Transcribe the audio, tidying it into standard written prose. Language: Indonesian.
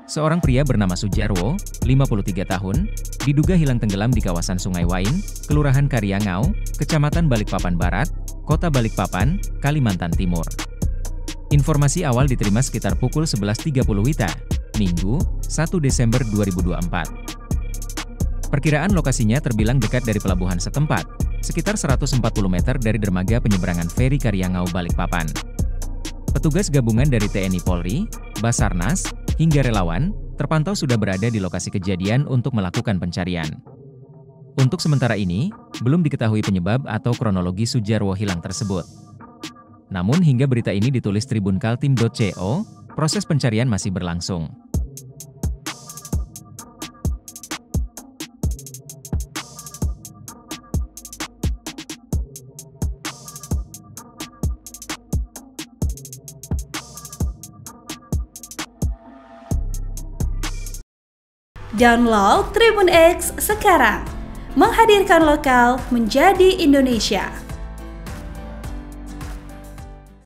Seorang pria bernama Sujarwo, 53 tahun, diduga hilang tenggelam di kawasan Sungai Wain, Kelurahan Karyangau, Kecamatan Balikpapan Barat, Kota Balikpapan, Kalimantan Timur. Informasi awal diterima sekitar pukul 11.30 WITA, Minggu, 1 Desember 2024. Perkiraan lokasinya terbilang dekat dari pelabuhan setempat, sekitar 140 meter dari dermaga penyeberangan feri Karyangau Balikpapan. Petugas gabungan dari TNI Polri, Basarnas, hingga relawan, terpantau sudah berada di lokasi kejadian untuk melakukan pencarian. Untuk sementara ini, belum diketahui penyebab atau kronologi Sujarwo hilang tersebut. Namun hingga berita ini ditulis Tribun Kaltim.co, proses pencarian masih berlangsung. Download Tribun X sekarang, menghadirkan lokal menjadi Indonesia.